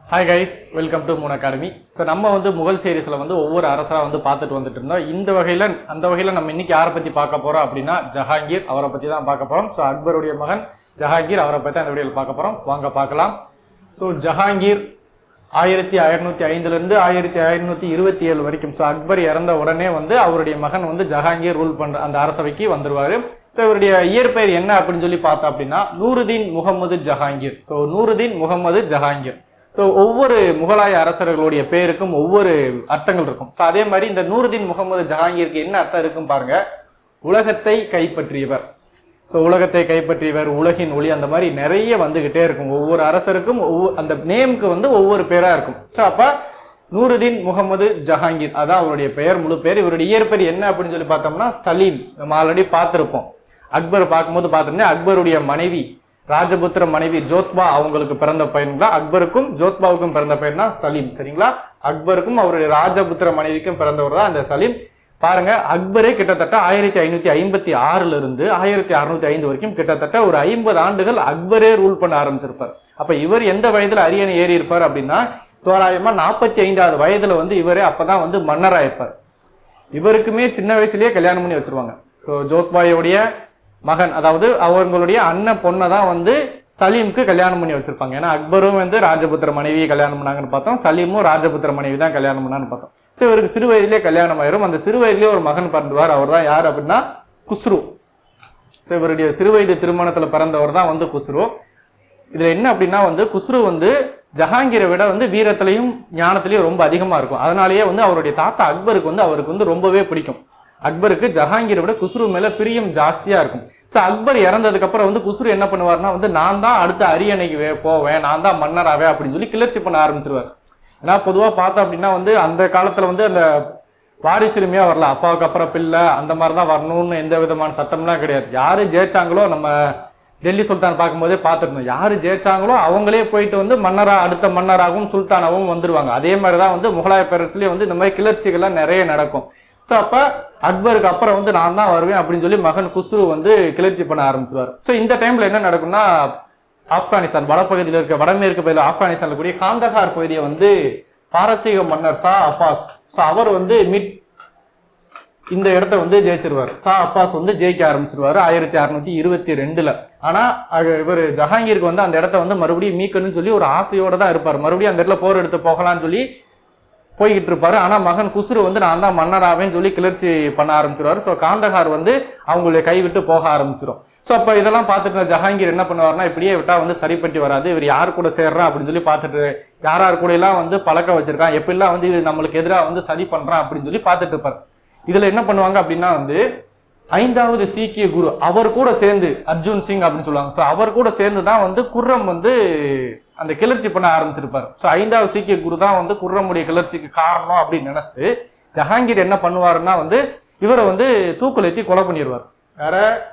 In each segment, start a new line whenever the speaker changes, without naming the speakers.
Hi guys, welcome to Moon Academy. So நம்ம வந்து முகல் சீரிஸ்ல வந்து ஒவ்வொரு அரசரா வந்து பார்த்துட்டு வந்துட்டு இருந்தோம். இந்த வகையில அந்த வகையில நம்ம இன்னைக்கு யாரை பத்தி பார்க்க போறோம் அப்படினா ஜஹாங்கீர் அவரை பத்தி தான் பார்க்க போறோம். சோ அக்பருடைய மகன் ஜஹாங்கீர் அவரை பத்தி அந்த வீடியோல பார்க்க போறோம். வாங்க பார்க்கலாம். சோ ஜஹாங்கீர் 1605 ல இருந்து 1627 வரைக்கும் சோ அக்பர் இறந்த உடனே வந்து அவருடைய மகன் வந்து ஜஹாங்கீர் ரூல் பண்ற அந்த அரசவைக்கு வந்துருவாரு. சோ இவருடைய இயற்பெயர் என்ன அப்படினு சொல்லி பார்த்தா அப்படினா நூருதீன் முகமது ஜஹாங்கீர். சோ நூருதீன் முகமது ஜஹாங்கீர். ஸோ ஒவ்வொரு முகலாய அரசர்களுடைய பேருக்கும் ஒவ்வொரு அர்த்தங்கள் இருக்கும். ஸோ அதே மாதிரி இந்த நூருதீன் முகமது ஜஹாங்கீருக்கு என்ன அர்த்தம் இருக்கும் பாருங்க. உலகத்தை கைப்பற்றியவர். ஸோ உலகத்தை கைப்பற்றியவர், உலகின் ஒளி, அந்த மாதிரி நிறைய வந்துகிட்டே இருக்கும். ஒவ்வொரு அரசருக்கும் அந்த நேமுக்கு வந்து ஒவ்வொரு பேரா இருக்கும். ஸோ அப்ப நூருதீன் முகமது ஜஹாங்கீர் அதான் அவருடைய பெயர், முழு பேர். இவருடைய இயற்பெயர் என்ன அப்படின்னு சொல்லி பார்த்தோம்னா சலீம். நம்ம ஆல்ரெடி பார்த்திருப்போம். அக்பர் பார்க்கும்போது பார்த்திருந்தேன். அக்பருடைய மனைவி ராஜபுத்திர மனைவி ஜோத்பா அவங்களுக்கு பிறந்த பையன் தான். அக்பருக்கும் ஜோத்பாவுக்கும் பிறந்த பையன் தான் சலீம். சரிங்களா? அக்பருக்கும் அவருடைய ராஜபுத்திர மனைவிக்கும் பிறந்தவர் தான் இந்த சலீம். பாருங்க, அக்பரே கிட்டத்தட்ட 1556 இருந்து 1605 வரைக்கும் கிட்டத்தட்ட ஒரு 50 ஆண்டுகள் அக்பரே ரூல் பண்ண ஆரம்பிச்சிருப்பார். அப்ப இவர் எந்த வயதுல அரியணை ஏறி இருப்பார் அப்படின்னா தோராயமா 45வது வயதுல வந்து இவரே அப்பதான் வந்து மன்னராயிருப்பார். இவருக்குமே சின்ன வயசுலயே கல்யாணம் பண்ணி வச்சிருவாங்க. ஜோத்பாயோடைய மகன், அதாவது அவங்களுடைய அண்ணன் பொண்ணை தான் வந்து சலீமுக்கு கல்யாணம் பண்ணி வச்சிருப்பாங்க. ஏன்னா அக்பரும் வந்து ராஜபுத்திர மனைவியை கல்யாணம் பண்ணாங்கன்னு பார்த்தோம், சலீமும் ராஜபுத்திர மனைவி தான் கல்யாணம் பண்ணான்னு பார்த்தோம். ஸோ இவருக்கு சிறு வயதிலே கல்யாணம் ஆயிரும். அந்த சிறு வயதிலே ஒரு மகன் பிறந்துவார். அவர் தான் யார் அப்படின்னா குஸ்ரு. ஸோ இவருடைய சிறு வயது திருமணத்துல பிறந்தவர் தான் வந்து குஸ்ரு. இதுல என்ன அப்படின்னா வந்து குஸ்ரு வந்து ஜஹாங்கீரை விட வந்து வீரத்திலையும் ஞானத்திலையும் ரொம்ப அதிகமா இருக்கும். அதனாலேயே வந்து அவருடைய தாத்தா அக்பருக்கு வந்து அவருக்கு வந்து ரொம்பவே பிடிக்கும். அக்பருக்கு ஜஹாங்கீரை விட குஸ்ரு மேல பிரியம் ஜாஸ்தியா இருக்கும். சோ அக்பர் இறந்ததுக்கு அப்புறம் வந்து குஸ்ரு என்ன பண்ணுவார்னா வந்து நான் தான் அடுத்த அரியணைக்கு போவேன், நான் தான் மன்னராவே அப்படின்னு சொல்லி கிளர்ச்சி பண்ண ஆரம்பிச்சிருவார். ஏன்னா பொதுவா பார்த்தோம் அப்படின்னா வந்து அந்த காலத்துல வந்து அந்த வாரிசுரிமையா வரல, அப்பாவுக்கு அப்புறம் பிள்ளை அந்த மாதிரிதான் வரணும்னு எந்த விதமான சட்டம்லாம் கிடையாது. யாரு ஜெயிச்சாங்களோ, நம்ம டெல்லி சுல்தான் பார்க்கும்போதே பார்த்துருந்தோம், யாரு ஜெயிச்சாங்களோ அவங்களே போயிட்டு வந்து மன்னரா அடுத்த மன்னராகவும் சுல்தானாகவும் வந்துருவாங்க. அதே மாதிரிதான் வந்து முகலாய பேரரசுலயே வந்து இந்த மாதிரி கிளர்ச்சிகள்லாம் நிறைய நடக்கும். ஸோ அப்ப அக்பருக்கு அப்புறம் வந்து நான் தான் வருவேன் அப்படின்னு சொல்லி மகன் குஸ்ரு வந்து கிளர்ச்சி பண்ண ஆரம்பிச்சுவார். ஸோ இந்த டைம்ல என்ன நடக்கும்னா ஆப்கானிஸ்தான் வடப்பகுதியில் இருக்க வடமேற்கு பகுதியில் ஆப்கானிஸ்தான்ல கூடிய காந்தஹார் பகுதியை வந்து பாரசீக மன்னர் ஷா அப்பாஸ், ஸோ அவர் வந்து இந்த இடத்த வந்து ஜெயிச்சிருவார். ஷா அப்பாஸ் வந்து ஜெயிக்க ஆரம்பிச்சிருவாரு 1622ல. ஆனா இவர் ஜஹாங்கீருக்கு வந்து அந்த இடத்த வந்து மறுபடியும் மீட்கணும்னு சொல்லி ஒரு ஆசையோட தான் இருப்பார். மறுபடியும் அந்த இடத்துல போர் எடுத்து போகலாம்னு சொல்லி போய்கிட்டு இருப்பாரு. ஆனா மகன் குஸ்ரு வந்து நான் தான் மன்னராவேன்னு சொல்லி கிளர்ச்சி பண்ண ஆரம்பிச்சிருவாரு. ஸோ காந்தஹார் வந்து அவங்களுடைய கைவிட்டு போக ஆரம்பிச்சிடும். ஸோ அப்ப இதெல்லாம் பார்த்துட்டு ஜஹாங்கீர் என்ன பண்ணுவாருன்னா இப்படியே விட்டா வந்து சரிப்பட்டு வராது, இவர் யார் கூட சேர்றான் அப்படின்னு சொல்லி பார்த்துட்டு யார் கூட எல்லாம் வந்து பழக்க வச்சிருக்கான், எப்படிலாம் வந்து இது நம்மளுக்கு எதிராக வந்து சதி பண்றான் அப்படின்னு சொல்லி பார்த்துட்டு இருப்பாரு. இதுல என்ன பண்ணுவாங்க அப்படின்னா வந்து 5வது சீக்கிய குரு அவர் கூட சேர்ந்து அர்ஜுன் சிங் அப்படின்னு சொல்லுவாங்க. ஸோ அவர் கூட சேர்ந்து தான் வந்து குர்ரம் வந்து அந்த கிளர்ச்சி பண்ண ஆரம்பிச்சிருப்பாரு. ஸோ 5வது சீக்கிய குரு தான் வந்து குர்ரமுடைய கிளர்ச்சிக்கு காரணம் அப்படின்னு நினைச்சிட்டு ஜஹாங்கீர் என்ன பண்ணுவாருன்னா வந்து இவரை வந்து தூக்குலேத்தி கொலை பண்ணிடுவார். வேற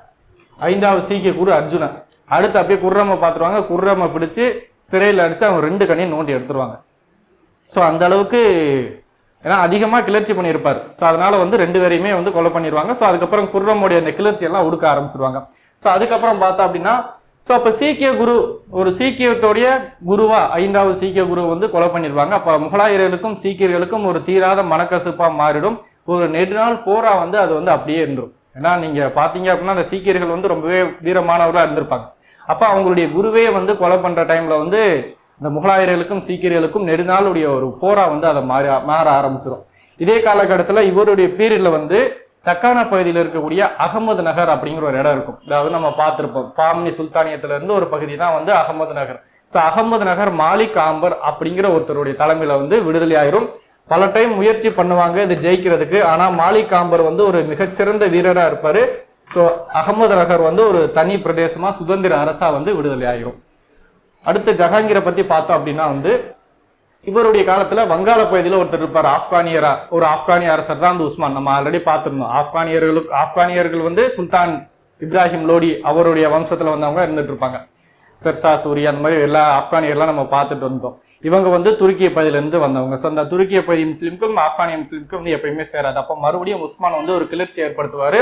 5வது சீக்கிய குரு அர்ஜுனன். அடுத்து அப்படியே குர்ரமை பார்த்துருவாங்க. குர்ரமை பிடிச்சு சிறையில் அடிச்சு அவங்க 2 கண்ணையும் நோண்டி எடுத்துருவாங்க. ஸோ அந்த அளவுக்கு ஏன்னா அதிகமா கிளர்ச்சி பண்ணியிருப்பார். ஸோ அதனால வந்து 2 பேரையுமே வந்து கொலை பண்ணிடுவாங்க. ஸோ அதுக்கப்புறம் குர்ரமுடைய அந்த கிளர்ச்சி எல்லாம் ஒடுக்க ஆரம்பிச்சிருவாங்க. ஸோ அதுக்கப்புறம் பார்த்தா அப்படின்னா ஸோ அப்ப சீக்கிய குரு ஒரு சீக்கியத்தோடைய குருவா 5வது சீக்கிய குரு வந்து கொலை பண்ணிடுவாங்க. அப்ப முகலாயர்களுக்கும் சீக்கியர்களுக்கும் ஒரு தீராத மனக்கசுப்பா மாறிடும். ஒரு நெடுநாள் போரா வந்து அது வந்து அப்படியே இருந்துரும். ஏன்னா நீங்க பாத்தீங்க அப்படின்னா அந்த சீக்கியர்கள் வந்து ரொம்பவே வீரமானவர்களா இருந்திருப்பாங்க. அப்ப அவங்களுடைய குருவே வந்து கொலை பண்ற டைம்ல வந்து இந்த முகலாயர்களுக்கும் சீக்கியர்களுக்கும் நெடுநாளுடைய ஒரு போரா வந்து அதை மாற ஆரம்பிச்சிடும். இதே காலகட்டத்துல இவருடைய பீரியட்ல வந்து தக்கானா பகுதியில் இருக்கக்கூடிய அகமது நகர் அப்படிங்கிற ஒரு இடம் இருக்கும். அதாவது நம்ம பார்த்திருப்போம், பாம்னி சுல்தானியத்துல இருந்து ஒரு பகுதி தான் வந்து Ahmednagar. So Ahmednagar Malik Ambar அப்படிங்கிற ஒருத்தருடைய தலைமையில வந்து விடுதலை ஆயிரும். பல டைம் முயற்சி பண்ணுவாங்க இது ஜெயிக்கிறதுக்கு. ஆனா மாலிக் ஆம்பர் வந்து ஒரு மிகச்சிறந்த வீரரா இருப்பாரு. ஸோ அகமது நகர் வந்து ஒரு தனி பிரதேசமா சுதந்திர அரசா வந்து விடுதலை ஆயிரும். அடுத்து ஜஹாங்கீரை பத்தி பார்த்தோம் அப்படின்னா வந்து இவருடைய காலத்துல வங்காள பகுதியில ஒருத்தர் இருப்பார், ஆப்கானியரா. ஒரு ஆப்கானிய அரசர் தான் வந்து உஸ்மான். நம்ம ஆல்ரெடி பார்த்திருந்தோம். ஆப்கானியர்கள் வந்து சுல்தான் இப்ராஹிம் லோடி அவருடைய வம்சத்துல வந்தவங்க இருந்துட்டு இருப்பாங்க. சர்சா சூரி அந்த மாதிரி எல்லா ஆப்கானியர்லாம் நம்ம பார்த்துட்டு வந்தோம். இவங்க வந்து துருக்கிய பகுதியில இருந்து வந்தவங்க. ஸோ அந்த துருக்கிய பகுதி முஸ்லீமுக்கும் ஆப்கானிய முஸ்லீமுக்கும் வந்து எப்பயுமே சேராது. அப்போ மறுபடியும் உஸ்மான் வந்து ஒரு கிளர்ச்சி ஏற்படுத்துவாரு.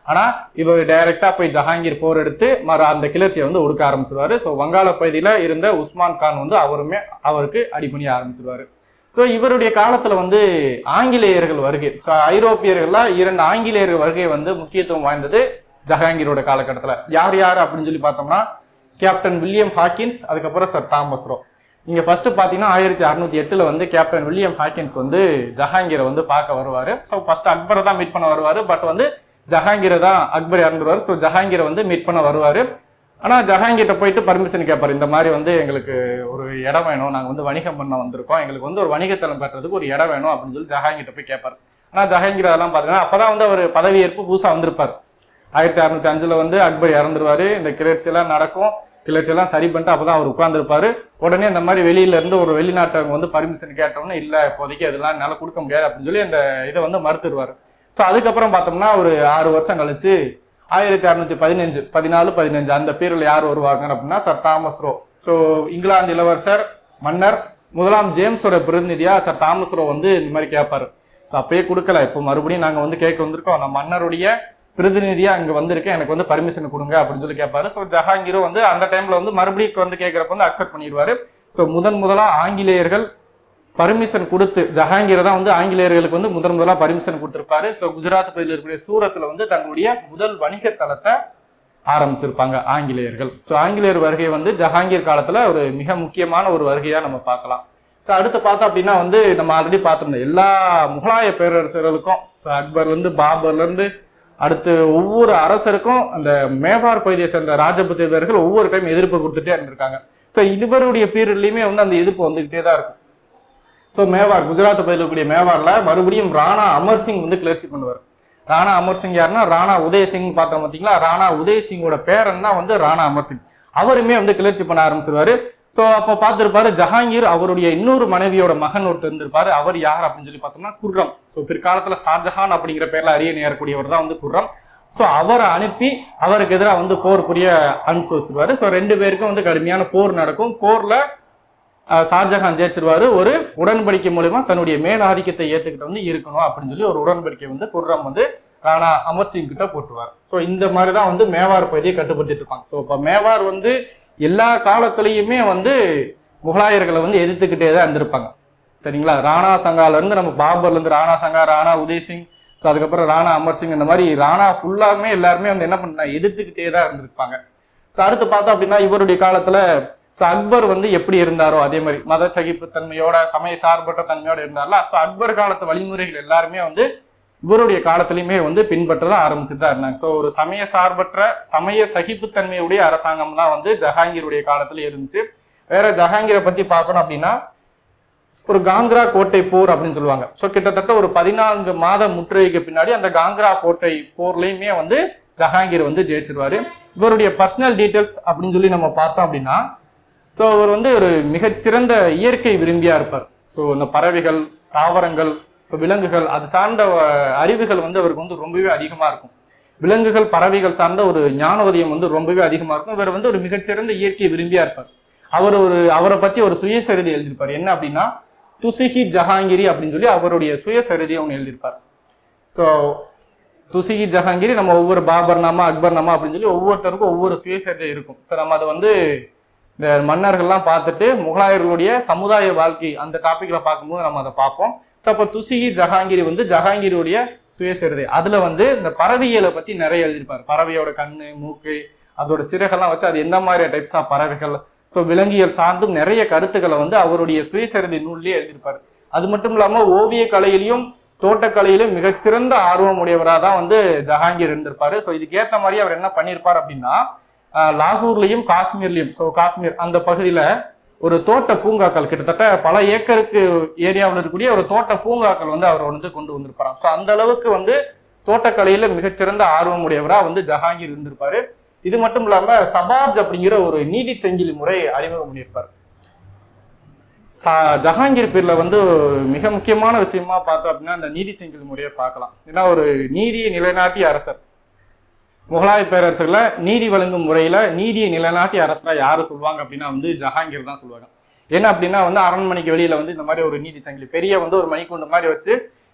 ஆனா இவர் டைரக்டா போய் ஜஹாங்கீர் போர் எடுத்து அந்த கிளர்ச்சியை வந்து ஒடுக்க ஆரம்பிச்சிருவாரு. ஸோ வங்காள பகுதியில இருந்த உஸ்மான் கான் வந்து அவருமே அவருக்கு அடிபணிய ஆரம்பிச்சிருவாரு. ஸோ இவருடைய காலத்துல வந்து ஆங்கிலேயர்கள் வருகை, ஐரோப்பியர்கள்ல 2 ஆங்கிலேயர்கள் வருகை வந்து முக்கியத்துவம் வாய்ந்தது ஜஹாங்கீரோட காலகட்டத்துல. யார் யார் அப்படின்னு சொல்லி பார்த்தோம்னா கேப்டன் வில்லியம் ஹாக்கின்ஸ், அதுக்கப்புறம் சர் தாமஸ் ரோ. இங்க ஃபர்ஸ்ட் பாத்தீங்கன்னா 1608 வந்து கேப்டன் வில்லியம் ஹாக்கின்ஸ் வந்து ஜஹாங்கீரை வந்து பார்க்க வருவாரு. ஸோ ஃபர்ஸ்ட் அக்பரை தான் மீட் பண்ண வருவாரு. பட் வந்து ஜஹாங்கீரை தான் அக்பர் இறந்துருவாரு. ஸோ ஜஹாங்கீரை வந்து மீட் பண்ண வருவாரு. ஆனா ஜஹாங்கீர்ட்ட போயிட்டு பர்மிஷன் கேட்பாரு. இந்த மாதிரி வந்து எங்களுக்கு ஒரு இடம் வேணும், நாங்க வந்து வணிகம் பண்ண வந்திருக்கோம், எங்களுக்கு வந்து ஒரு வணிகத்தலம் கட்டுறதுக்கு ஒரு இடம் வேணும் அப்படின்னு சொல்லி ஜஹாங்கீர்ட்ட போய் கேட்பாரு. ஆனா ஜஹாங்கீர் அதெல்லாம் பாத்தீங்கன்னா அப்பதான் வந்து அவர் பதவியேற்பு புதுசா வந்திருப்பாரு. 1605 வந்து அக்பர் இறந்துருவாரு. இந்த கிளர்ச்சி எல்லாம் நடக்கும், கிளர்ச்சி எல்லாம் சரி பண்ணிட்டு அப்பதான் அவர் உட்கார்ந்துருப்பாரு. உடனே இந்த மாதிரி வெளியில இருந்து ஒரு வெளிநாட்டவங்க வந்து பர்மிஷன் கேட்டோம்னா இல்ல இப்போதைக்கு அதெல்லாம் என்னால கொடுக்க முடியாது அப்படின்னு சொல்லி அந்த இதை வந்து மறுத்துருவாரு. ஸோ அதுக்கப்புறம் பார்த்தோம்னா ஒரு 6 வருஷம் கழிச்சு 1615 14-15 அந்த பீரியட்ல யார் வருவாங்க அப்படின்னா sir Thomas Roe. So England இளவரசர் மன்னர் 1ஆம் ஜேம்ஸோட பிரதிநிதியா சர் தாமஸ் ரோ வந்து இந்த மாதிரி கேட்பாரு. ஸோ அப்பயே கொடுக்கல, இப்போ மறுபடியும் நாங்க வந்து கேட்க வந்திருக்கோம், நான் மன்னருடைய பிரதிநிதியா அங்க வந்திருக்கேன், எனக்கு வந்து பர்மிஷன் கொடுங்க அப்படின்னு சொல்லி கேட்பாரு. ஸோ ஜஹாங்கீரும் வந்து அந்த டைம்ல வந்து மறுபடியும் வந்து கேட்கறப்ப வந்து அக்செப்ட் பண்ணிடுவாரு. ஸோ முதலா ஆங்கிலேயர்கள் பர்மிஷன் கொடுத்து ஜஹாங்கீரை தான் வந்து ஆங்கிலேயர்களுக்கு வந்து முதலா பர்மிஷன் கொடுத்திருப்பாரு. ஸோ குஜராத் பகுதியில் இருக்கக்கூடிய சூரத்துல வந்து தங்களுடைய முதல் வணிக தளத்தை ஆரம்பிச்சிருப்பாங்க ஆங்கிலேயர்கள். ஸோ ஆங்கிலேயர் வருகை வந்து ஜஹாங்கீர் காலத்துல ஒரு மிக முக்கியமான ஒரு வருகையா நம்ம பார்க்கலாம். ஸோ அடுத்து பார்த்தோம் அப்படின்னா வந்து நம்ம ஆல்ரெடி பார்த்திருந்தோம் எல்லா முகலாய பேரரசர்களுக்கும், ஸோ அக்பர்ல இருந்து பாபர்ல இருந்து அடுத்து ஒவ்வொரு அரசருக்கும் அந்த மேவார் பகுதியை சேர்ந்த ராஜபுத்திரர்கள் ஒவ்வொரு டைம் எதிர்ப்பு கொடுத்துட்டே இருந்திருக்காங்க. ஸோ இதுவருடைய பீரியட்லயுமே வந்து அந்த எதிர்ப்பு வந்துகிட்டே தான் இருக்கும். ஸோ மேவார் குஜராத் பகுதியில் இருக்கக்கூடிய மேவார்ல மறுபடியும் ராணா அமர் சிங் வந்து கிளர்ச்சி பண்ணுவார். ராணா அமர் சிங் யாருன்னா ராணா உதய் சிங் பார்த்தோம் பார்த்தீங்களா, ராணா உதய் சிங்கோட பேரன் தான் வந்து ராணா அமர் சிங். அவருமே வந்து கிளர்ச்சி பண்ண ஆரம்பிச்சிருவாரு. ஸோ அப்போ பார்த்திருப்பாரு ஜஹாங்கீர் அவருடைய இன்னொரு மனைவியோட மகன் ஒருத்தர் இருந்திருப்பாரு. அவர் யார் அப்படின்னு சொல்லி பார்த்தோம்னா குர்ரம். ஸோ பிற்காலத்துல ஷாஜஹான் அப்படிங்கிற பேர்ல அறிய நேரக்கூடியவர் தான் வந்து குர்ரம். ஸோ அவரை அனுப்பி அவருக்கு எதிராக வந்து போர் புரிய அனுப்பிச்சு வச்சிருவாரு. ஸோ 2 பேருக்கும் வந்து கடுமையான போர் நடக்கும். போர்ல ஷாஜஹான் ஜெயிச்சிருவாரு. ஒரு உடன்படிக்கை மூலமா தன்னுடைய மேலாதிக்கத்தை ஏத்துக்கிட்டு வந்து இருக்கணும் அப்படின்னு சொல்லி ஒரு உடன்படிக்கை வந்து குர்ரம் வந்து ராணா அமர் சிங் கிட்ட போட்டுருவார். ஸோ இந்த மாதிரிதான் வந்து மேவார் பகுதியை கட்டுப்படுத்திட்டு இருப்பாங்க. ஸோ இப்போ மேவார் வந்து எல்லா காலத்திலையுமே வந்து முகலாயர்களை வந்து எதிர்த்துக்கிட்டே தான் இருந்திருப்பாங்க. சரிங்களா, ராணா சங்கால இருந்து நம்ம பாபர்ல இருந்து ராணா சங்கா, ராணா உதய் சிங், ஸோ அதுக்கப்புறம் ராணா அமர் சிங், இந்த மாதிரி ராணா ஃபுல்லாமே எல்லாருமே வந்து என்ன பண்ணா எதிர்த்துக்கிட்டே தான் இருந்திருப்பாங்க. ஸோ அடுத்து பார்த்தோம் அப்படின்னா இவருடைய காலத்துல ஸோ அக்பர் வந்து எப்படி இருந்தாரோ அதே மாதிரி மத சகிப்புத்தன்மையோட சமய சார்பற்ற தன்மையோட இருந்தார்ல. ஸோ அக்பர் காலத்து வழிமுறைகள் எல்லாருமே வந்து இவருடைய காலத்திலையுமே வந்து பின்பற்றதான் ஆரம்பிச்சுட்டு தான் இருந்தாங்க. ஸோ ஒரு சமய சார்பற்ற சமய சகிப்புத்தன்மையுடைய அரசாங்கம் தான் வந்து ஜஹாங்கீருடைய காலத்துல இருந்துச்சு. வேற ஜஹாங்கீரை பத்தி பார்க்கணும் அப்படின்னா ஒரு காங்கிரா கோட்டை போர் அப்படின்னு சொல்லுவாங்க. ஸோ கிட்டத்தட்ட ஒரு 14 மாத முற்றுகைக்கு பின்னாடி அந்த காங்கிரா கோட்டை போர்லயுமே வந்து ஜஹாங்கீர் வந்து ஜெயிச்சிருவாரு. இவருடைய பர்சனல் டீட்டெயில்ஸ் அப்படின்னு சொல்லி நம்ம பார்த்தோம் அப்படின்னா ஸோ அவர் வந்து ஒரு மிகச்சிறந்த இயற்கை விரும்பியா இருப்பார். ஸோ இந்த பறவைகள், தாவரங்கள், ஸோ விலங்குகள் அது சார்ந்த அறிவுகள் வந்து அவருக்கு வந்து ரொம்பவே அதிகமா இருக்கும். விலங்குகள், பறவைகள் சார்ந்த ஒரு ஞானோதயம் வந்து ரொம்பவே அதிகமா இருக்கும். இவர் வந்து ஒரு மிகச்சிறந்த இயற்கை விரும்பியா இருப்பார். அவரை பத்தி ஒரு சுயசரிதை எழுதியிருப்பார். என்ன அப்படின்னா துசிகி ஜஹாங்கீரி அப்படின்னு சொல்லி அவருடைய சுயசரிதையை ஒன்று எழுதியிருப்பார். ஸோ துசிகி ஜஹாங்கீரி நம்ம ஒவ்வொரு பாபர் நாமா, அக்பர் நாமா அப்படின்னு சொல்லி ஒவ்வொருத்தருக்கும் ஒவ்வொரு சுயசரிதை இருக்கும். ஸோ நம்ம அதை வந்து இந்த மன்னர்கள்லாம் பார்த்துட்டு முகலாயர்களுடைய சமுதாய வாழ்க்கை அந்த டாபிக்ல பார்க்கும்போது நம்ம அதை பார்ப்போம். ஸோ அப்போ துசிகி ஜஹாங்கீரி வந்து ஜஹாங்கீருடைய சுயசரிதை அதுல வந்து இந்த பறவைகளை பத்தி நிறைய எழுதியிருப்பார். பறவையோட கண்ணு, மூக்கு, அதோட சிறகெல்லாம் வச்சு அது எந்த மாதிரி டைப்ஸ் ஆஃப் பறவைகள், ஸோ விலங்கியல் சார்ந்தும் நிறைய கருத்துக்களை வந்து அவருடைய சுயசரிதை நூல்லேயே எழுதியிருப்பாரு. அது மட்டும் இல்லாம ஓவிய கலையிலையும் தோட்டக்கலையிலும் மிகச்சிறந்த ஆர்வம் உடையவராக தான் வந்து ஜஹாங்கீர் இருந்திருப்பாரு. ஸோ இதுக்கு ஏற்ற மாதிரி அவர் என்ன பண்ணியிருப்பார் அப்படின்னா லாகூர்லயும் காஷ்மீர்லயும், ஸோ காஷ்மீர் அந்த பகுதியில ஒரு தோட்ட பூங்காக்கள் கிட்டத்தட்ட பல ஏக்கருக்கு ஏரியாவில் இருக்கக்கூடிய ஒரு தோட்ட பூங்காக்கள் வந்து அவர் வந்து கொண்டு வந்திருப்பாராம். ஸோ அந்த அளவுக்கு வந்து தோட்டக்கலையில மிகச்சிறந்த ஆர்வம் உடையவராக வந்து ஜஹாங்கீர் இருந்திருப்பாரு. இது மட்டும் இல்லாம சபார்ஜ் அப்படிங்கிற ஒரு நீதி சங்கிலி முறை அறிமுகம் பண்ணியிருப்பார். ஜஹாங்கீர் பீர்ல வந்து மிக முக்கியமான விஷயமா பார்த்தோம் அப்படின்னா அந்த நீதி சங்கிலி முறையை பார்க்கலாம். ஏன்னா ஒரு நீதியை நிலைநாட்டிய அரசர், முகலாய பேரரசுல நீதி வழங்கும் முறையில நீதியை நிலைநாட்டிய அரசரா யாரு சொல்லுவாங்க அப்படின்னா வந்து ஜஹாங்கீர் தான் சொல்லுவாங்க. என்ன அப்படின்னா வந்து அரண்மனைக்கு வெளியில வந்து இந்த மாதிரி ஒரு நீதி சங்கிலி பெரிய வந்து ஒரு மணிக்கூண்டு மாதிரி வச்சு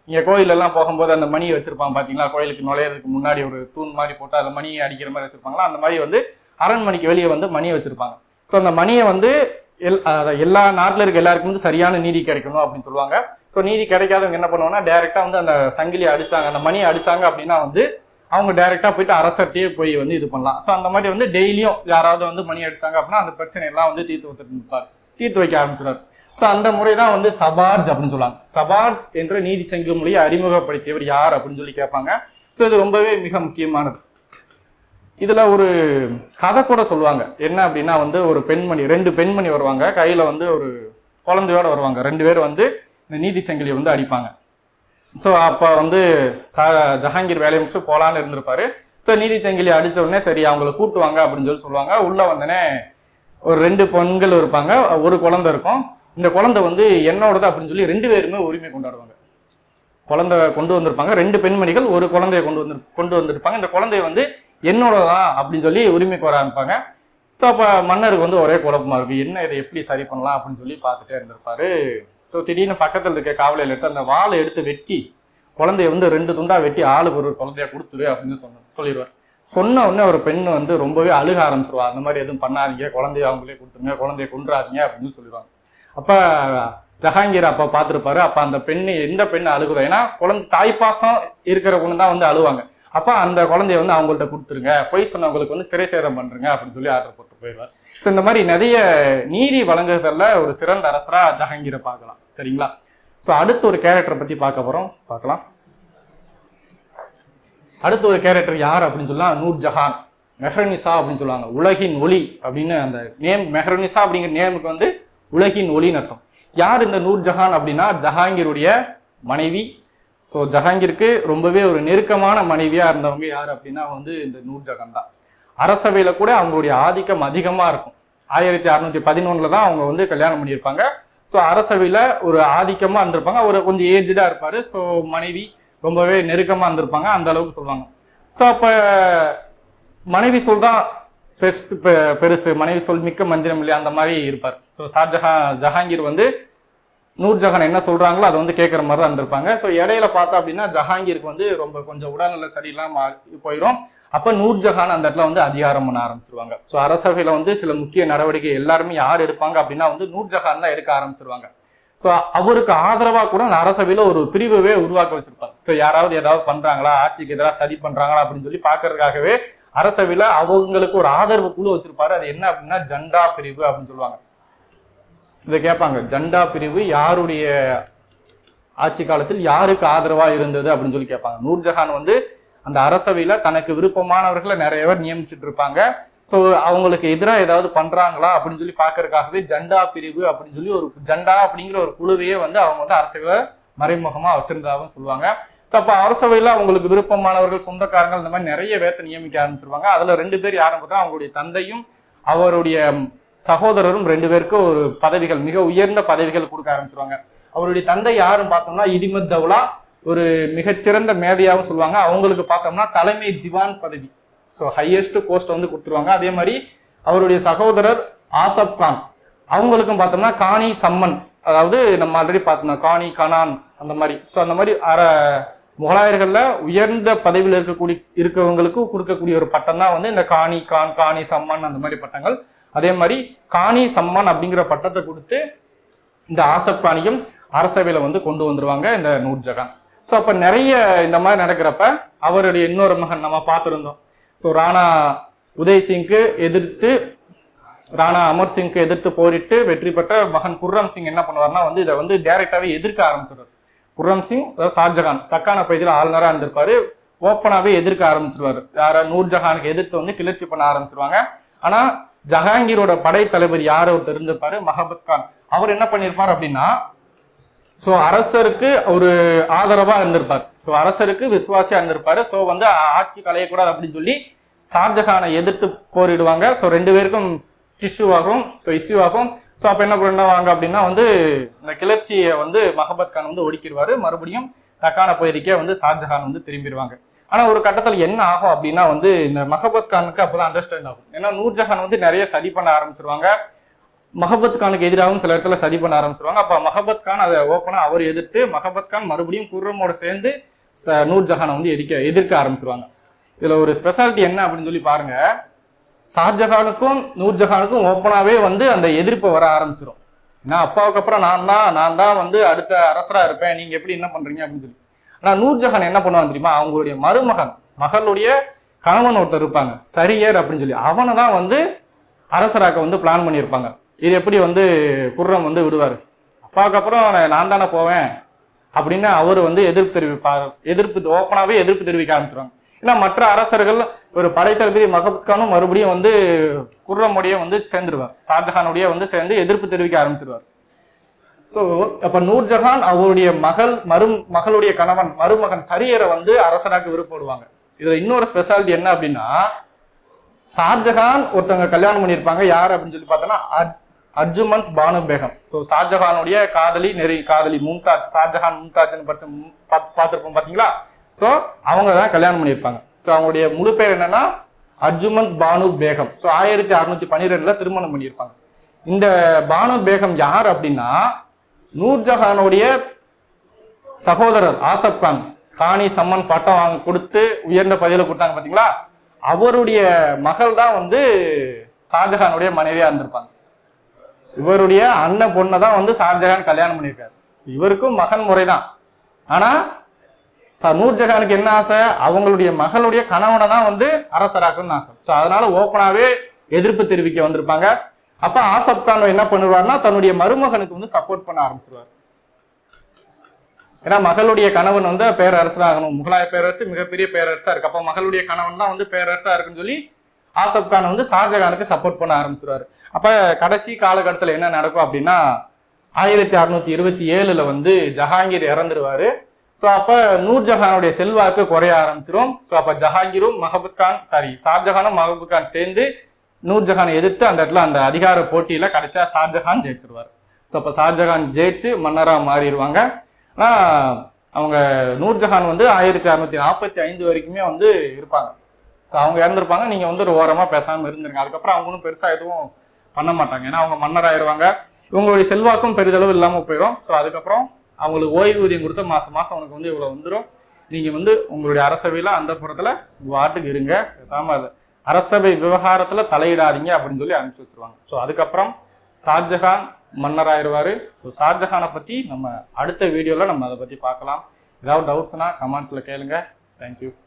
இங்க கோயிலெல்லாம் போகும்போது அந்த மணியை வச்சிருப்பாங்க பாத்தீங்களா, கோயிலுக்கு நுழையிறதுக்கு முன்னாடி ஒரு தூண் மாதிரி போட்டு அதில் மணியை அடிக்கிற மாதிரி வச்சிருப்பாங்களா, அந்த மாதிரி வந்து அரண்மனைக்கு வெளியே வந்து மணியை வச்சிருப்பாங்க. ஸோ அந்த மணியை வந்து எல்லா நாட்டில் இருக்க எல்லாருக்கும் வந்து சரியான நீதி கிடைக்கணும் அப்படின்னு சொல்லுவாங்க. ஸோ நீதி கிடைக்காதவங்க என்ன பண்ணுவாங்கன்னா டைரக்டா வந்து அந்த சங்கிலியை அடிச்சாங்க, அந்த மணியை அடிச்சாங்க அப்படின்னா வந்து அவங்க டைரக்டா போயிட்டு அரசர்கிட்டயே போய் வந்து இது பண்ணலாம். ஸோ அந்த மாதிரி வந்து டெய்லியும் யாராவது வந்து மணி அடிச்சாங்க அப்படின்னா அந்த பிரச்சனை எல்லாம் வந்து தீர்த்து வைக்க ஆரம்பிச்சிடாரு. ஸோ அந்த முறை தான் வந்து சபார்ஜ் அப்படின்னு சொல்லுவாங்க. சபார்ஜ் என்ற நீதி சங்கிலி மொழியை அறிமுகப்படுத்தியவர் யார் அப்படின்னு சொல்லி கேட்பாங்க. ஸோ இது ரொம்பவே மிக முக்கியமானது. இதுல ஒரு கதை கூட சொல்லுவாங்க. என்ன அப்படின்னா வந்து ஒரு பெண்மணி, 2 பெண்மணி வருவாங்க, கையில வந்து ஒரு குழந்தையோட வருவாங்க. 2 பேர் வந்து இந்த நீதி சங்கிலியை வந்து அடிப்பாங்க. ஸோ அப்போ வந்து ஜஹாங்கீர் வேலையை முடிச்சு போலான்னு இருந்திருப்பாரு. ஸோ நீதி சங்கிலி அடிச்ச உடனே சரி அவங்கள கூட்டுவாங்க அப்படின்னு சொல்லி சொல்லுவாங்க. உள்ள வந்தனே ஒரு 2 பெண்கள் இருப்பாங்க, ஒரு குழந்தை இருக்கும். இந்த குழந்தை வந்து என்னோடது அப்படின்னு சொல்லி 2 பேருமே உரிமை கொண்டாடுவாங்க. குழந்தை கொண்டு வந்திருப்பாங்க, 2 பெண்மணிகள் ஒரு குழந்தைய கொண்டு வந்திருப்பாங்க. இந்த குழந்தைய வந்து என்னோடதான் அப்படின்னு சொல்லி உரிமை கோர ஆரம்பிப்பாங்க. ஸோ அப்போ மன்னருக்கு வந்து ஒரே குழப்பமா இருக்கு, என்ன இதை எப்படி சரி பண்ணலாம் அப்படின்னு சொல்லி பார்த்துட்டே இருந்திருப்பாரு. ஸோ திடீர்னு பக்கத்தில் இருக்க காவலையில் எடுத்து அந்த வாளை எடுத்து வெட்டி குழந்தைய வந்து 2 துண்டா வெட்டி ஆளுக்கு ஒரு குழந்தைய கொடுத்துரு அப்படின்னு சொல்லிடுவார். சொன்ன உடனே ஒரு பெண் வந்து ரொம்பவே அழுக ஆரம்பிச்சிருவா. அந்த மாதிரி எதுவும் பண்ணாதீங்க, குழந்தைய அவங்களே கொடுத்துருங்க, குழந்தைய கொன்றாதீங்க அப்படின்னு சொல்லிடுவாங்க. அப்ப ஜஹாங்கீர் அப்ப பார்த்துருப்பாரு. அப்ப அந்த பெண்ணு எந்த பெண்ணு அழுகுதோ, ஏன்னா குழந்தை தாய்ப்பாசம் இருக்கிற பொண்ணு தான் வந்து அழுவாங்க. அப்ப அந்த குழந்தைய வந்து அவங்கள்ட்ட கொடுத்துருங்க, பொய் சொன்னவங்களுக்கு வந்து சிறை சேதம் பண்றீங்க அப்படின்னு சொல்லி ஆர்டர் போட்டு போயிடுவார். ஸோ இந்த மாதிரி நிறைய நீதி வழங்குறதுல ஒரு சிறந்த அரசரா ஜஹாங்கீரை பார்க்கலாம். சரிங்களா? ஸோ அடுத்த ஒரு கேரக்டரை பத்தி பார்க்கலாம். அடுத்த ஒரு கேரக்டர் யார் அப்படின்னு சொல்லா, நூர்ஜஹான் மெஹ்ரனிசா அப்படின்னு சொல்லுவாங்க. உலகின் ஒளி அப்படின்னு அந்த நேம். மெஹ்ரனிசா அப்படிங்கிற நேமுக்கு வந்து உலகின் ஒளின்னு அர்த்தம். யார் இந்த நூர்ஜஹான் அப்படின்னா ஜஹாங்கீருடைய மனைவி. ஸோ ஜஹாங்கீருக்கு ரொம்பவே ஒரு நெருக்கமான மனைவியா இருந்தவங்க யார் அப்படின்னா வந்து இந்த நூர்ஜஹான் தான். அரசவையில கூட அவங்களுடைய ஆதிக்கம் அதிகமா இருக்கும். 1611 தான் அவங்க வந்து கல்யாணம் பண்ணியிருப்பாங்க. ஸோ அரசவையில ஒரு ஆதிக்கமா இருந்திருப்பாங்க. அவர் கொஞ்சம் ஏஜ்டா இருப்பாரு. ஸோ மனைவி ரொம்பவே நெருக்கமா இருந்திருப்பாங்க, அந்த அளவுக்கு சொல்லுவாங்க. ஸோ அப்ப மனைவி சொல்தான் பெருசு, மனைவி சொல் மிக்க மந்திரம் இல்லையா, அந்த மாதிரி இருப்பார். ஸோ ஜஹாங்கீர் வந்து நூர்ஜஹான் என்ன சொல்றாங்களோ அதை வந்து கேட்குற மாதிரி தான் இருந்திருப்பாங்க. ஸோ இடையில பார்த்தா அப்படின்னா ஜஹாங்கீருக்கு வந்து கொஞ்சம் உடல்நிலை சரியில்லாம போயிடும். அப்ப நூர்ஜஹான் அந்த இடத்துல வந்து அதிகாரம் பண்ண ஆரம்பிச்சிருவாங்க. ஸோ அரசவையில வந்து சில முக்கிய நடவடிக்கை எல்லாருமே யார் எடுப்பாங்க அப்படின்னா வந்து நூர்ஜஹான் தான் எடுக்க ஆரம்பிச்சிருவாங்க. ஸோ அவருக்கு ஆதரவா கூட அந்த அரசவையில ஒரு பிரிவுவே உருவாக்க வச்சிருப்பாங்க. ஸோ யாராவது ஏதாவது பண்றாங்களா, ஆட்சிக்கு எதிராக சதி பண்றாங்களா அப்படின்னு சொல்லி பாக்குறதுக்காகவே அரசவையில அவங்களுக்கு ஒரு ஆதரவு குழு வச்சிருப்பாரு. அது என்ன அப்படின்னா ஜண்டா பிரிவு அப்படின்னு சொல்லுவாங்க. இதை கேட்பாங்க, ஜண்டா பிரிவு யாருடைய ஆட்சி காலத்தில் யாருக்கு ஆதரவா இருந்தது அப்படின்னு சொல்லி கேட்பாங்க. நூர்ஜஹான் வந்து அந்த அரசவையில தனக்கு விருப்பமானவர்களை நிறைய பேர் நியமிச்சுட்டு இருப்பாங்க. ஸோ அவங்களுக்கு எதிராக ஏதாவது பண்றாங்களா அப்படின்னு சொல்லி பாக்குறதுக்காகவே ஜண்டா பிரிவு அப்படின்னு சொல்லி ஒரு ஜண்டா அப்படிங்கிற ஒரு குழுவையே வந்து அவங்க வந்து அரசவையில மறைமுகமா வச்சிருந்தாலும் சொல்லுவாங்க. அப்ப அரசவையில அவங்களுக்கு விருப்பமானவர்கள், சொந்தக்காரங்கள், இந்த மாதிரி நிறைய பேர்த்த நியமிக்க ஆரம்பிச்சிருவாங்க. அதுல 2 பேர் யாரும் பார்த்தா அவங்களுடைய தந்தையும் அவருடைய சகோதரரும் 2 பேருக்கும் ஒரு பதவிகள், மிக உயர்ந்த பதவிகள் கொடுக்க ஆரம்பிச்சிருவாங்க. அவருடைய தந்தை யாரும் பார்த்தோம்னா இதிமத் தௌலா, ஒரு மிகச்சிறந்த மேதையாகவும் சொல்லுவாங்க. அவங்களுக்கு பார்த்தோம்னா தலைமை திவான் பதவி, ஸோ ஹையஸ்ட் போஸ்ட் வந்து கொடுத்துருவாங்க. அதே மாதிரி அவருடைய சகோதரர் ஆசப் கான், அவங்களுக்கும் பார்த்தோம்னா காணி சம்மன், அதாவது நம்ம ஆல்ரெடி பார்த்தோம்னா காணி கனான் அந்த மாதிரி. ஸோ அந்த மாதிரி முகலாயர்கள்ல உயர்ந்த பதவியில் இருக்கவங்களுக்கு கொடுக்கக்கூடிய ஒரு பட்டம் தான் வந்து இந்த காணி கான், காணி சம்மன் அந்த மாதிரி பட்டங்கள். அதே மாதிரி காணி சம்மன் அப்படிங்கிற பட்டத்தை கொடுத்து இந்த ஆசப் கானியும் அரசவையில வந்து கொண்டு வந்துருவாங்க இந்த நூர்ஜஹான். ஸோ அப்ப நிறைய இந்த மாதிரி நடக்கிறப்ப அவருடைய இன்னொரு மகன் நம்ம பார்த்துருந்தோம். ஸோ ராணா உதய் சிங்க்கு எதிர்த்து, ராணா அமர் சிங்க்கு எதிர்த்து போரிட்டு வெற்றி பெற்ற மகன் குர்ரம் சிங் என்ன பண்ணுவார்னா வந்து இதை வந்து டைரக்டாவே எதிர்க்க ஆரம்பிச்சிருவார். குர்ரம் சிங் அதாவது ஷாஜஹான் தக்கான பகுதியில் ஆளுநராக இருந்திருப்பாரு. ஓப்பனாவே எதிர்க்க ஆரம்பிச்சிருவாரு. யார நூர்ஜஹானுக்கு எதிர்த்து வந்து கிளர்ச்சி பண்ண ஆரம்பிச்சிருவாங்க. ஆனா ஜஹாங்கீரோட படை தளபதி யார் ஒருத்தர் இருந்திருப்பாரு, மஹபத் கான். அவர் என்ன பண்ணிருப்பார் அப்படின்னா, ஸோ அரசருக்கு ஒரு ஆதரவா இருந்திருப்பார். ஸோ அரசருக்கு விசுவாசியா இருந்திருப்பாரு. ஸோ வந்து ஆட்சி கலையக்கூடாது அப்படின்னு சொல்லி ஷாஜஹானை எதிர்த்து போரிடுவாங்க. ஸோ 2 பேருக்கும் இஷ்யூ ஆகும். ஸோ அப்ப என்ன பண்ணுவாங்க அப்படின்னா வந்து இந்த கிளர்ச்சியை வந்து மஹபத் கான் வந்து ஒடுக்கிடுவாரு. மறுபடியும் தக்கான பகுதிக்கே வந்து ஷாஜஹான் வந்து திரும்பிடுவாங்க. ஆனா ஒரு கட்டத்தில் என்ன ஆகும் அப்படின்னா வந்து இந்த மஹபத் கானுக்கு அப்பதான் அண்டர்ஸ்டாண்ட் ஆகும். ஏன்னா நூர்ஜஹான் வந்து நிறைய சதி பண்ண ஆரம்பிச்சிருவாங்க. மஹபத் கானுக்கு எதிராகவும் சில இடத்துல சதி பண்ண ஆரம்பிச்சிருவாங்க. அப்ப மஹபத் கான் அதை ஓப்பனா அவர் எதிர்த்து மஹபத் கான் மறுபடியும் குர்ரமோட சேர்ந்து நூர்ஜஹானை வந்து எதிர்க்க ஆரம்பிச்சிருவாங்க. இதுல ஒரு ஸ்பெஷாலிட்டி என்ன அப்படின்னு சொல்லி பாருங்க, ஷாஜஹானுக்கும் நூர்ஜஹானுக்கும் ஓப்பனாவே வந்து அந்த எதிர்ப்பு வர ஆரம்பிச்சிடும். ஏன்னா அப்பாவுக்கு அப்புறம் நான் தான் வந்து அடுத்த அரசரா இருப்பேன், நீங்க எப்படி என்ன பண்றீங்க அப்படின்னு சொல்லி. ஆனா நூர்ஜஹான் என்ன பண்ணுவாங்க தெரியுமா, அவங்களுடைய மகளுடைய கணவன் ஒருத்தர் இருப்பாங்க சரியர் அப்படின்னு சொல்லி, அவனை தான் வந்து அரசராக்க வந்து பிளான் பண்ணியிருப்பாங்க. இது எப்படி வந்து குர்ரம் வந்து விடுவாரு, அப்பாவுக்கு அப்புறம் நான் தானே போவேன் அப்படின்னு அவர் வந்து ஓப்பனாவே எதிர்ப்பு தெரிவிக்க ஆரம்பிச்சிருவாங்க. ஏன்னா மற்ற அரசர்கள் ஒரு படைத்தளபதி மஹபத் கானும் மறுபடியும் வந்து குர்ரமுடைய வந்து சேர்ந்துருவார், ஷாஜஹானுடைய வந்து சேர்ந்து எதிர்ப்பு தெரிவிக்க ஆரம்பிச்சிருவார். ஸோ அப்ப நூர்ஜஹான் அவருடைய மகளுடைய கணவன் மருமகன் சரியரை வந்து அரசராக விருப்பப்படுவாங்க. இதுல இன்னொரு ஸ்பெஷாலிட்டி என்ன அப்படின்னா, ஷாஜஹான் ஒருத்தவங்க கல்யாணம் பண்ணியிருப்பாங்க, யார் அப்படின்னு சொல்லி பார்த்தோன்னா அர்ஜுமந்த் பானு பேகம். ஸோ ஷாஜஹானுடைய காதலி மும்தாஜ், ஷாஜஹான் மும்தாஜ்னு பார்த்துருப்போம் பாத்தீங்களா. ஸோ அவங்க தான் கல்யாணம் பண்ணியிருப்பாங்க. ஸோ அவங்களுடைய முழு பேர் என்னன்னா அர்ஜுமந்த் பானு பேகம். ஸோ 1612 திருமணம் பண்ணியிருப்பாங்க. இந்த பானு பேகம் யார் அப்படின்னா நூர்ஜஹானுடைய சகோதரர் ஆசப் கான், காணி சம்மன் பட்டம் கொடுத்து உயர்ந்த பதவியில கொடுத்தாங்க பாத்தீங்களா, அவருடைய மகள் தான் வந்து ஷாஜஹானுடைய மனைவியா இருந்திருப்பாங்க. இவருடைய அண்ணன் பொண்ணை தான் வந்து ஷாஜஹான் கல்யாணம் பண்ணியிருக்காரு. இவருக்கும் மகன் முறைதான். ஆனா நூர்ஜஹானுக்கு என்ன ஆசை, அவங்களுடைய மகளுடைய கணவனை தான் வந்து அரசராக்கணும்னு ஆசை. ஸோ அதனால ஓப்பனாவே எதிர்ப்பு தெரிவிக்க வந்திருப்பாங்க. அப்ப ஆசப் கான் என்ன பண்ணுவார்னா தன்னுடைய மருமகனுக்கு வந்து சப்போர்ட் பண்ண ஆரம்பிச்சிருவார். ஏன்னா மகளுடைய கணவன் வந்து பேரரசராகணும், முகலாய பேரரசு மிகப்பெரிய பேரரசா இருக்கு, அப்ப மகளுடைய கணவன் தான் வந்து பேரரசா இருக்குன்னு சொல்லி ஆசப் கான் வந்து ஷாஜஹானுக்கு சப்போர்ட் பண்ண ஆரம்பிச்சிருவாரு. அப்ப கடைசி காலகட்டத்தில் என்ன நடக்கும் அப்படின்னா 1627 வந்து ஜஹாங்கீர் இறந்துருவாரு. ஸோ அப்ப நூர்ஜஹானுடைய செல்வாக்கு குறைய ஆரம்பிச்சிரும். ஸோ அப்ப ஜஹாங்கீரும் ஷாஜஹானும் மஹபத் கான் சேர்ந்து நூர்ஜஹானை எதிர்த்து அந்த இடத்துல அந்த அதிகார போட்டியில கடைசியா ஷாஜஹான் ஜெயிச்சிருவாரு. ஸோ அப்ப ஷாஜஹான் ஜெயிச்சு மன்னரா மாறிடுவாங்க. ஆனா அவங்க நூர்ஜஹான் வந்து 1645 வரைக்குமே வந்து இருப்பாங்க. ஸோ அவங்க இறந்துருப்பாங்க. நீங்க வந்து ஒரு ஓரமா பேசாம இருந்துருங்க. அதுக்கப்புறம் அவங்களும் பெருசா எதுவும் பண்ண மாட்டாங்க. ஏன்னா அவங்க மன்னராயிருவாங்க. இவங்களுடைய செல்வாக்கும் பெரிதளவு இல்லாம போயிடும். ஸோ அதுக்கப்புறம் அவங்களுக்கு ஓய்வூதியம் கொடுத்த மாசம் உனக்கு வந்து இவ்வளவு வந்துடும், நீங்க வந்து உங்களுடைய அரசவையில அந்த புறத்துல வாட்டுக்கு இருங்க, பேசாம அரசவை விவகாரத்துல தலையிடாதீங்க அப்படின்னு சொல்லி அனுப்பிச்சு வச்சிருவாங்க. ஸோ அதுக்கப்புறம் ஷாஜஹான் மன்னராயிருவாரு. ஸோ ஷாஜஹானை பத்தி நம்ம அடுத்த வீடியோல நம்ம அதை பத்தி பார்க்கலாம். ஏதாவது டவுட்ஸ்னா கமெண்ட்ஸ்ல கேளுங்க. தேங்க்யூ.